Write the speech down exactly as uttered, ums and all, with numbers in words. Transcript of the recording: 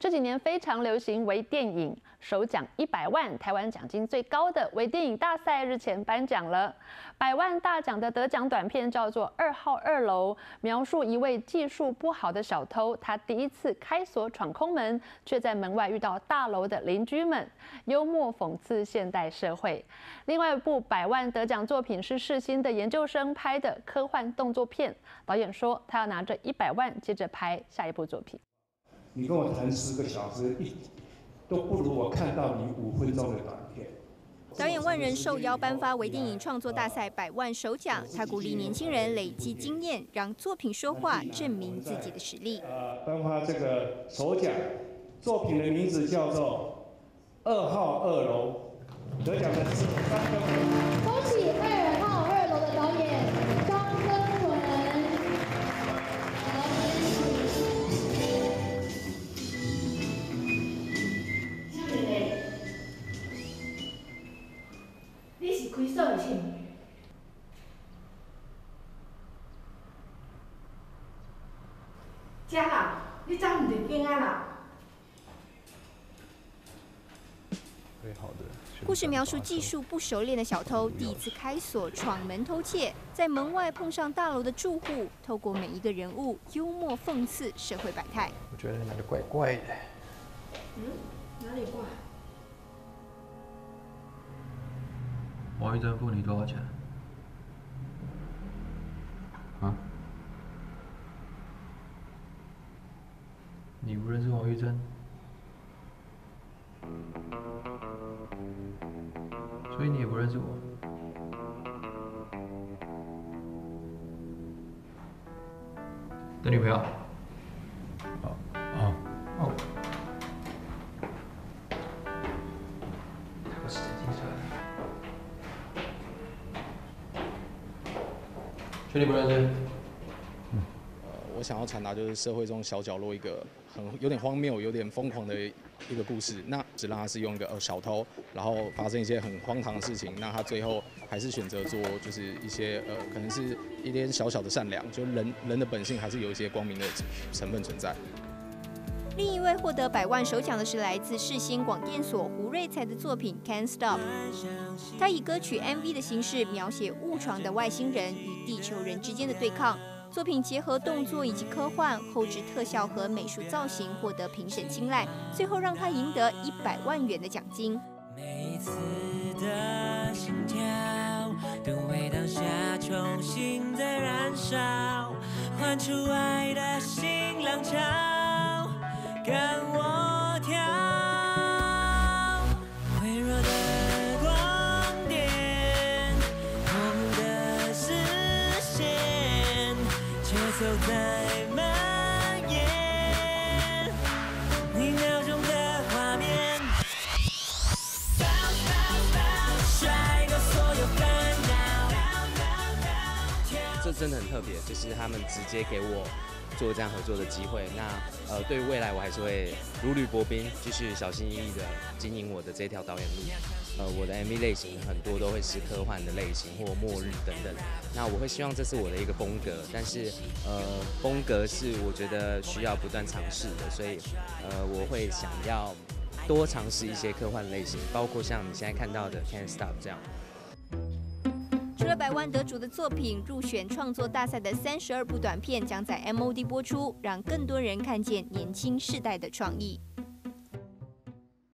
这几年非常流行微电影，首奖一百万，台湾奖金最高的微电影大赛日前颁奖了。百万大奖的得奖短片叫做《二号二楼》，描述一位技术不好的小偷，他第一次开锁闯空门，却在门外遇到大楼的邻居们，幽默讽刺现代社会。另外一部百万得奖作品是世新的研究生拍的科幻动作片，导演说他要拿着一百万接着拍下一部作品。 你跟我谈十个小时，一都不如我看到你五分钟的短片。 导演万人受邀颁发微电影创作大赛百万首奖，他鼓励年轻人累积经验，让作品说话，证明自己的实力。 呃，颁发这个首奖，作品的名字叫做《二号二楼》，得奖的是张根文。 恭喜二号二楼的导演张根文。 你是开锁的姓？姐啦，你怎唔得惊啊啦？ 最好的。 故事描述技术不熟练的小偷第一次开锁闯门偷窃，在门外碰上大楼的住户，透过每一个人物幽默讽刺社会百态。 我觉得哪里怪怪的。 嗯，哪里怪？ 王玉珍付你多少钱？啊？你不认识王玉珍？所以你也不认识我？的女朋友？哦哦哦。我时间挺长的。 确定不认识？ 呃，我想要传达就是社会中小角落一个很有点荒谬、有点疯狂的一个故事。那只让他是用一个呃小偷，然后发生一些很荒唐的事情，那他最后还是选择做就是一些呃可能是一点小小的善良，就人人的本性还是有一些光明的成分存在。 另一位获得百万首奖的是来自世新广电所胡瑞才的作品《Can't Stop》。他以歌曲 M V 的形式描写误闯的外星人与地球人之间的对抗。作品结合动作以及科幻，后置特效和美术造型获得评审青睐，最后让他赢得一百万元的奖金。 每一次的心跳都为当下重新再燃烧，唤出爱的新浪潮。 跟我跳，微弱的光点，模糊的视线，节奏在蔓延，一秒钟的画面，甩过所有烦恼。 这真的很特别，就是他们直接给我。 做这样合作的机会，那呃，对于未来我还是会如履薄冰，继续小心翼翼的经营我的这条导演路。呃，我的 M V 类型很多都会是科幻的类型或末日等等。那我会希望这是我的一个风格，但是呃，风格是我觉得需要不断尝试的，所以呃，我会想要多尝试一些科幻类型，包括像你现在看到的《Can't Stop》这样。 除了百万得主的作品，入选创作大赛的三十二部短片将在 M O D 播出，让更多人看见年轻世代的创意。